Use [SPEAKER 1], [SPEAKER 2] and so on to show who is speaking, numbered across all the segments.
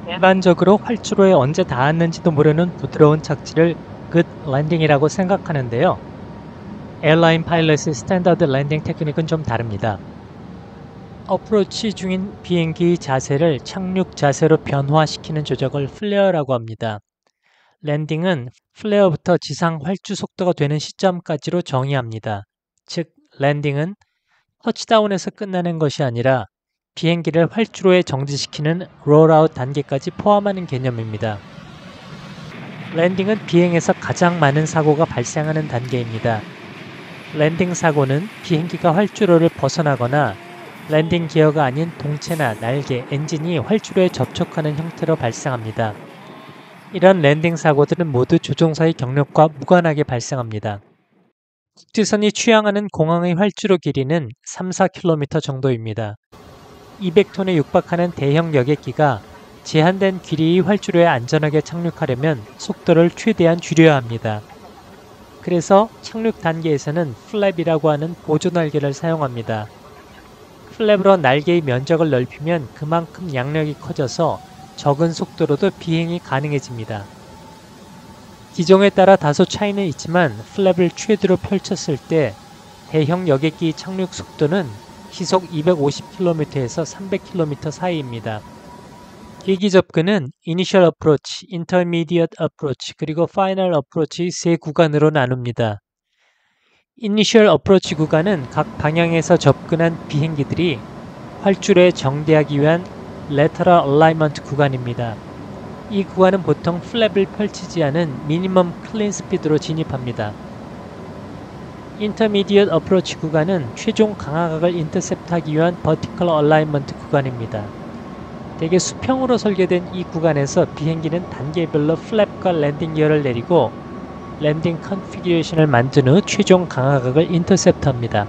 [SPEAKER 1] 일반적으로 활주로에 언제 닿았는지도 모르는 부드러운 착지를 굿 랜딩이라고 생각하는데요. 에어라인 파일럿의 스탠더드 랜딩 테크닉은 좀 다릅니다. 어프로치 중인 비행기 자세를 착륙 자세로 변화시키는 조작을 플레어라고 합니다. 랜딩은 플레어부터 지상 활주 속도가 되는 시점까지로 정의합니다. 즉, 랜딩은 터치다운에서 끝나는 것이 아니라 비행기를 활주로에 정지시키는 롤아웃 단계까지 포함하는 개념입니다. 랜딩은 비행에서 가장 많은 사고가 발생하는 단계입니다. 랜딩 사고는 비행기가 활주로를 벗어나거나 랜딩 기어가 아닌 동체나 날개, 엔진이 활주로에 접촉하는 형태로 발생합니다. 이런 랜딩 사고들은 모두 조종사의 경력과 무관하게 발생합니다. 국제선이 취향하는 공항의 활주로 길이는 3-4km 정도입니다. 200톤에 육박하는 대형 여객기가 제한된 길이의 활주로에 안전하게 착륙하려면 속도를 최대한 줄여야 합니다. 그래서 착륙 단계에서는 플랩이라고 하는 보조 날개를 사용합니다. 플랩으로 날개의 면적을 넓히면 그만큼 양력이 커져서 적은 속도로도 비행이 가능해집니다. 기종에 따라 다소 차이는 있지만 플랩을 최대로 펼쳤을 때 대형 여객기 착륙 속도는 시속 250km에서 300km 사이입니다. 길기 접근은 Initial Approach, Intermediate Approach, 그리고 Final Approach의 세 구간으로 나눕니다. Initial Approach 구간은 각 방향에서 접근한 비행기들이 활주로에 정대하기 위한 Lateral Alignment 구간입니다. 이 구간은 보통 플랩을 펼치지 않은 미니멈 클린 스피드로 진입합니다. Intermediate Approach 구간은 최종 강하각을 인터셉트하기 위한 Vertical Alignment 구간입니다. 대개 수평으로 설계된 이 구간에서 비행기는 단계별로 플랩과 랜딩 기어를 내리고 랜딩 컨피규레이션을 만든 후 최종 강하각을 인터셉트합니다.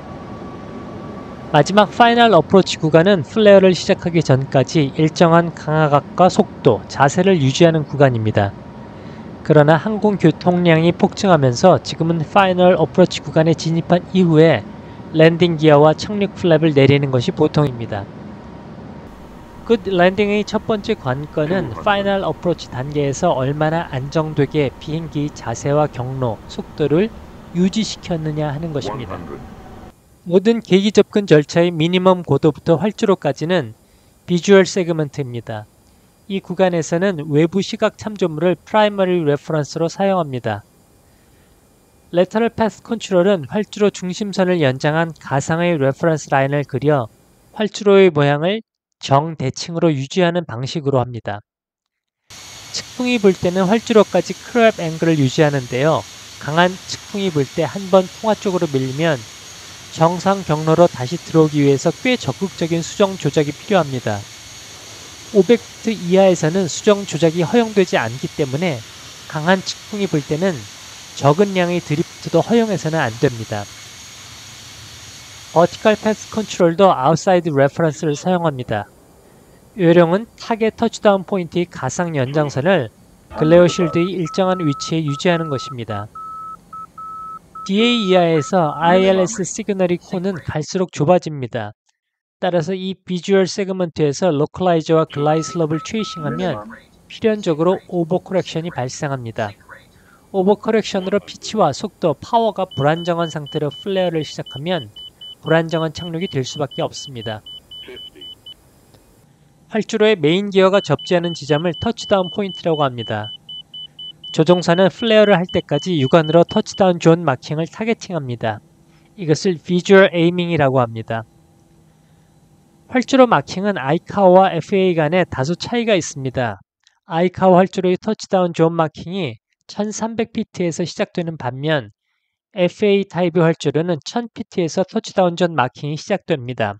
[SPEAKER 1] 마지막 파이널 어프로치 구간은 플레어를 시작하기 전까지 일정한 강하각과 속도, 자세를 유지하는 구간입니다. 그러나 항공 교통량이 폭증하면서 지금은 파이널 어프로치 구간에 진입한 이후에 랜딩 기어와 착륙 플랩을 내리는 것이 보통입니다. 굿 랜딩의 첫 번째 관건은 파이널 어프로치 단계에서 얼마나 안정되게 비행기 자세와 경로, 속도를 유지시켰느냐 하는 것입니다. 모든 계기 접근 절차의 미니멈 고도부터 활주로까지는 비주얼 세그먼트입니다. 이 구간에서는 외부 시각 참조물을 프라이머리 레퍼런스로 사용합니다. 레터럴 패스 컨트롤은 활주로 중심선을 연장한 가상의 레퍼런스 라인을 그려 활주로의 모양을 정대칭으로 유지하는 방식으로 합니다. 측풍이 불 때는 활주로까지 크랩 앵글을 유지하는데요. 강한 측풍이 불 때 한 번 통화 쪽으로 밀리면 정상 경로로 다시 들어오기 위해서 꽤 적극적인 수정 조작이 필요합니다. 500ft 이하에서는 수정 조작이 허용되지 않기 때문에 강한 측풍이 불 때는 적은 양의 드리프트도 허용해서는 안 됩니다. 버티컬 패스 컨트롤도 아웃사이드 레퍼런스를 사용합니다. 요령은 타겟 터치다운 포인트의 가상 연장선을 글레어 실드의 일정한 위치에 유지하는 것입니다. DA 이하에서 ILS 시그널의 코는 갈수록 좁아집니다. 따라서 이 비주얼 세그먼트에서 로컬라이저와 글라이슬럽을 트레이싱하면 필연적으로 오버 커렉션이 발생합니다. 오버 커렉션으로 피치와 속도, 파워가 불안정한 상태로 플레어를 시작하면 불안정한 착륙이 될 수밖에 없습니다. 활주로의 메인 기어가 접지 않은 지점을 터치다운 포인트라고 합니다. 조종사는 플레어를 할 때까지 육안으로 터치다운 존 마킹을 타겟팅합니다. 이것을 비주얼 에이밍이라고 합니다. 활주로 마킹은 아이카오와 FAA 간에 다소 차이가 있습니다. 아이카오 활주로의 터치다운 존 마킹이 1300ft에서 시작되는 반면 FAA 타입의 활주로는 1000ft에서 터치다운 존 마킹이 시작됩니다.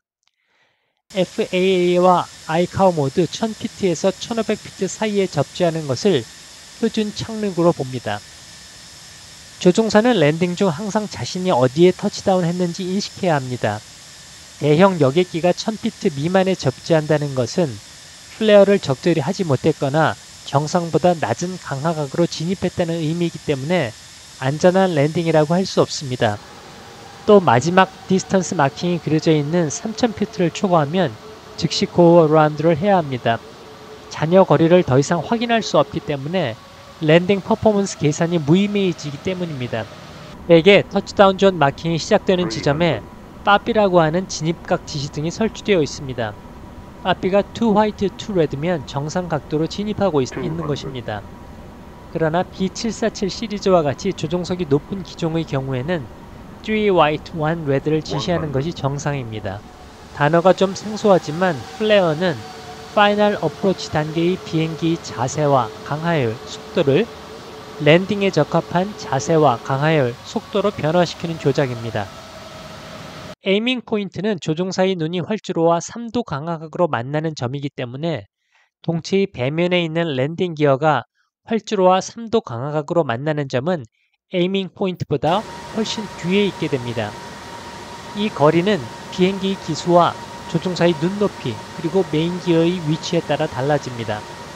[SPEAKER 1] FAA와 아이카오 모두 1000ft에서 1500ft 사이에 접지하는 것을 표준 착륙으로 봅니다. 조종사는 랜딩 중 항상 자신이 어디에 터치다운 했는지 인식해야 합니다. 대형 여객기가 1000피트 미만에 접지한다는 것은 플레어를 적절히 하지 못했거나 정상보다 낮은 강하각으로 진입했다는 의미이기 때문에 안전한 랜딩이라고 할 수 없습니다. 또 마지막 디스턴스 마킹이 그려져 있는 3000피트를 초과하면 즉시 고어 라운드를 해야 합니다. 잔여 거리를 더 이상 확인할 수 없기 때문에 랜딩 퍼포먼스 계산이 무의미해지기 때문입니다. 백의 터치다운 존 마킹이 시작되는 지점에 빠삐라고 하는 진입각 지시등이 설치되어 있습니다. 빠삐가 to white to red면 정상 각도로 진입하고 있는 것입니다. 그러나 B747 시리즈와 같이 조종석이 높은 기종의 경우에는 3 white 1 red를 지시하는 것이 정상입니다. 단어가 좀 생소하지만 플레어는 파이널 어프로치 단계의 비행기 자세와 강하율, 속도를 랜딩에 적합한 자세와 강하율, 속도로 변화시키는 조작입니다. 에이밍 포인트는 조종사의 눈이 활주로와 3도 강화각으로 만나는 점이기 때문에 동체의 배면에 있는 랜딩 기어가 활주로와 3도 강화각으로 만나는 점은 에이밍 포인트보다 훨씬 뒤에 있게 됩니다. 이 거리는 비행기 기수와 조종사의 눈높이 그리고 메인 기어의 위치에 따라 달라집니다.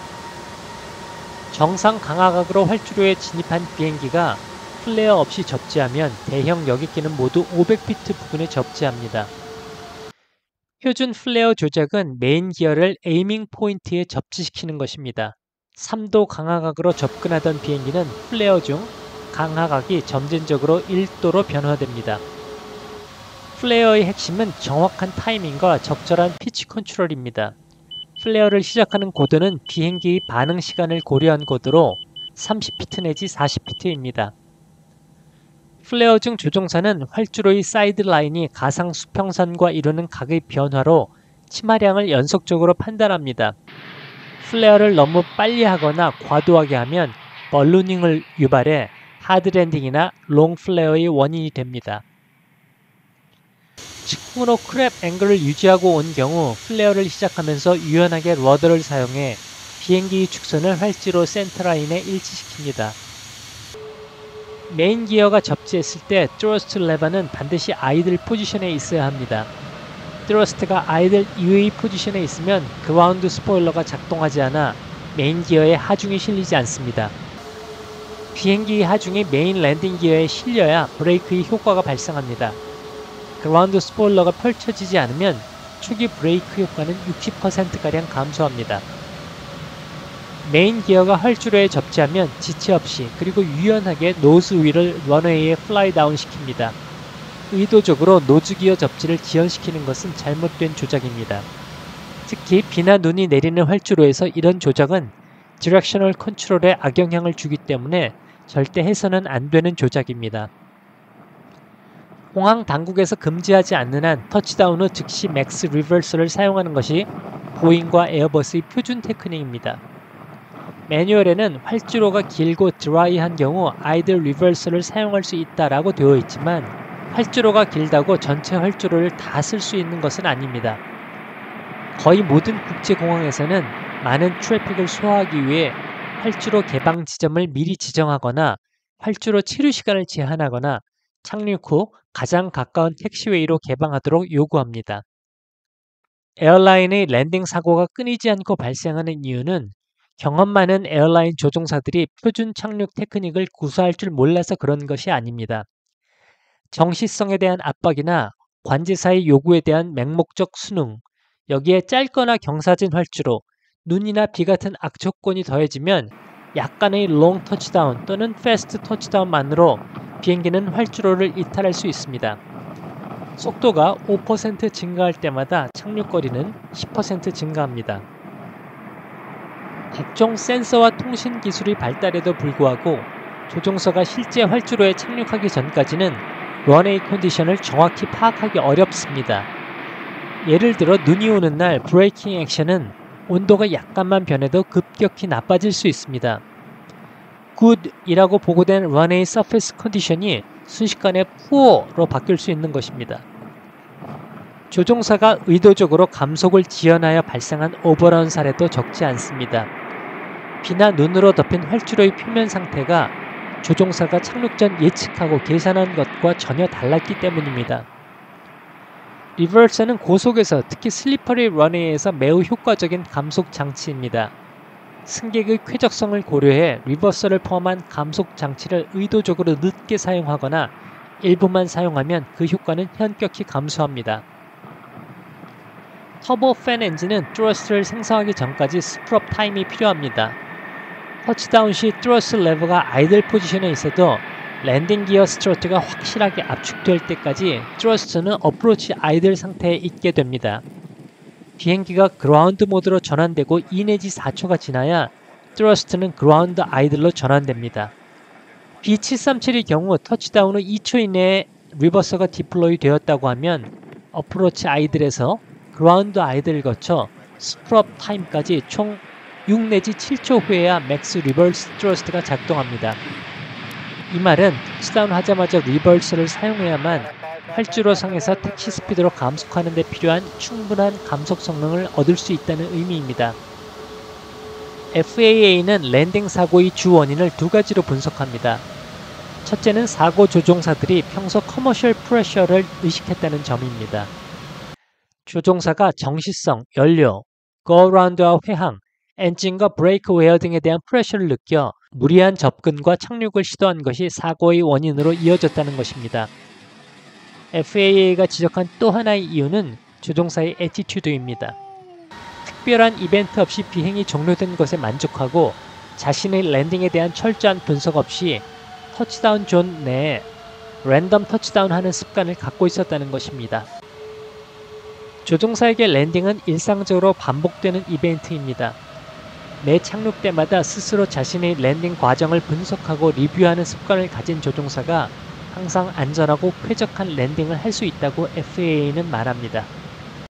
[SPEAKER 1] 정상 강화각으로 활주로에 진입한 비행기가 플레어 없이 접지하면 대형 여객기는 모두 500피트 부근에 접지합니다. 표준 플레어 조작은 메인 기어를 에이밍 포인트에 접지시키는 것입니다. 3도 강화각으로 접근하던 비행기는 플레어 중 강화각이 점진적으로 1도로 변화됩니다. 플레어의 핵심은 정확한 타이밍과 적절한 피치 컨트롤입니다. 플레어를 시작하는 고도는 비행기의 반응 시간을 고려한 고도로 30피트 내지 40피트입니다. 플레어 중 조종사는 활주로의 사이드 라인이 가상 수평선과 이루는 각의 변화로 치마량을 연속적으로 판단합니다. 플레어를 너무 빨리 하거나 과도하게 하면 벌루닝을 유발해 하드랜딩이나 롱 플레어의 원인이 됩니다. 측면으로 크랩 앵글을 유지하고 온 경우 플레어를 시작하면서 유연하게 러더를 사용해 비행기의 축선을 활주로 센터라인에 일치시킵니다. 메인 기어가 접지했을 때 트러스트 레버는 반드시 아이들 포지션에 있어야 합니다. 트러스트가 아이들 이외의 포지션에 있으면 그라운드 스포일러가 작동하지 않아 메인 기어에 하중이 실리지 않습니다. 비행기의 하중이 메인 랜딩 기어에 실려야 브레이크의 효과가 발생합니다. 그라운드 스포일러가 펼쳐지지 않으면 초기 브레이크 효과는 60%가량 감소합니다. 메인 기어가 활주로에 접지하면 지체 없이 그리고 유연하게 노즈 위를 런웨이에 플라이 다운 시킵니다. 의도적으로 노즈 기어 접지를 지연시키는 것은 잘못된 조작입니다. 특히 비나 눈이 내리는 활주로에서 이런 조작은 디렉셔널 컨트롤에 악영향을 주기 때문에 절대 해서는 안 되는 조작입니다. 공항 당국에서 금지하지 않는 한 터치다운 후 즉시 맥스 리버스를 사용하는 것이 보잉과 에어버스의 표준 테크닉입니다. 매뉴얼에는 활주로가 길고 드라이한 경우 아이들 리버스를 사용할 수 있다라고 되어 있지만 활주로가 길다고 전체 활주로를 다 쓸 수 있는 것은 아닙니다. 거의 모든 국제공항에서는 많은 트래픽을 소화하기 위해 활주로 개방 지점을 미리 지정하거나 활주로 체류 시간을 제한하거나 착륙 후 가장 가까운 택시웨이로 개방하도록 요구합니다. 에어라인의 랜딩 사고가 끊이지 않고 발생하는 이유는 경험 많은 에어라인 조종사들이 표준 착륙 테크닉을 구사할 줄 몰라서 그런 것이 아닙니다. 정시성에 대한 압박이나 관제사의 요구에 대한 맹목적 순응, 여기에 짧거나 경사진 활주로, 눈이나 비 같은 악조건이 더해지면 약간의 롱 터치다운 또는 패스트 터치다운만으로 비행기는 활주로를 이탈할 수 있습니다. 속도가 5% 증가할 때마다 착륙거리는 10% 증가합니다. 각종 센서와 통신 기술이 발달에도 불구하고 조종사가 실제 활주로에 착륙하기 전까지는 런웨이 컨디션을 정확히 파악하기 어렵습니다. 예를 들어 눈이 오는 날 브레이킹 액션은 온도가 약간만 변해도 급격히 나빠질 수 있습니다. 굿이라고 보고된 런웨이 서페이스 컨디션이 순식간에 푸어로 바뀔 수 있는 것입니다. 조종사가 의도적으로 감속을 지연하여 발생한 오버런 사례도 적지 않습니다. 비나 눈으로 덮인 활주로의 표면 상태가 조종사가 착륙 전 예측하고 계산한 것과 전혀 달랐기 때문입니다. 리버서는 고속에서 특히 슬리퍼리 런웨이에서 매우 효과적인 감속 장치입니다. 승객의 쾌적성을 고려해 리버서를 포함한 감속 장치를 의도적으로 늦게 사용하거나 일부만 사용하면 그 효과는 현격히 감소합니다. 터보 팬 엔진은 트러스트를 생성하기 전까지 스프럽 타임이 필요합니다. 터치다운 시 트러스트 레버가 아이들 포지션에 있어도 랜딩 기어 스트로트가 확실하게 압축될 때까지 트러스트는 어프로치 아이들 상태에 있게 됩니다. 비행기가 그라운드 모드로 전환되고 2 내지 4초가 지나야 트러스트는 그라운드 아이들로 전환됩니다. B737의 경우 터치다운 후 2초 이내에 리버서가 디플로이 되었다고 하면 어프로치 아이들에서 그라운드 아이들을 거쳐 스프럽 타임까지 총 6 내지 7초 후에야 맥스 리버스 트러스트가 작동합니다. 이 말은 터치다운 하자마자 리버스를 사용해야만 활주로상에서 택시 스피드로 감속하는 데 필요한 충분한 감속 성능을 얻을 수 있다는 의미입니다. FAA는 랜딩 사고의 주 원인을 두 가지로 분석합니다. 첫째는 사고 조종사들이 평소 커머셜 프레셔를 의식했다는 점입니다. 조종사가 정시성, 연료, 고어라운드와 회항, 엔진과 브레이크 웨어 등에 대한 프레셔를 느껴 무리한 접근과 착륙을 시도한 것이 사고의 원인으로 이어졌다는 것입니다. FAA가 지적한 또 하나의 이유는 조종사의 애티튜드입니다. 특별한 이벤트 없이 비행이 종료된 것에 만족하고 자신의 랜딩에 대한 철저한 분석 없이 터치다운 존 내에 랜덤 터치다운하는 습관을 갖고 있었다는 것입니다. 조종사에게 랜딩은 일상적으로 반복되는 이벤트입니다. 매 착륙 때마다 스스로 자신의 랜딩 과정을 분석하고 리뷰하는 습관을 가진 조종사가 항상 안전하고 쾌적한 랜딩을 할 수 있다고 FAA는 말합니다.